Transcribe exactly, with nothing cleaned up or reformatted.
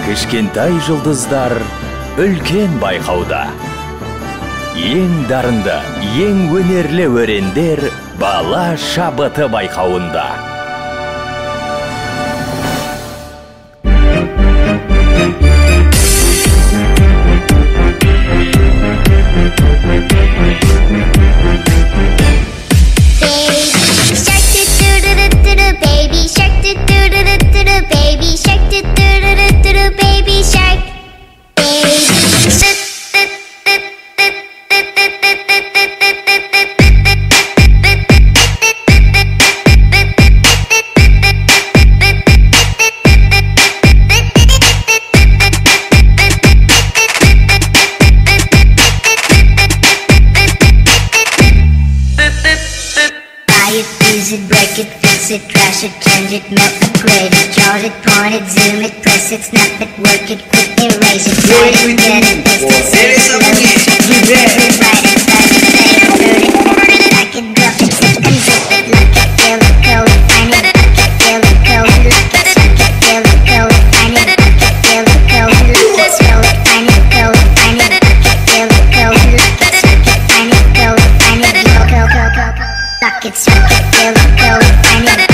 Кішкентай жұлдыздар үлкен байқауда. Ең дарынды, ең өнерлі өрендер бала шабыты байқауында. Use it, break it, fix it, trash it, change it, melt, upgrade it, chart it, point it, zoom it, press it, snap it, work it, quick erase it, slide it, get it, paste it, save it, load it, rewrite it, type it, save it, load it, burn it, like it, drop it, zip and zip it, look it, feel it, code it, find it, look it, feel it, code it, look it, suck it, feel it, code it, find it, look it, feel it, code it, look it, scroll it, find it, code it, find it, look it, feel it, code it, look it, suck it, find it, code it, find it, go, go, go, go, go. Lock it, suck it, feel it, go, find it.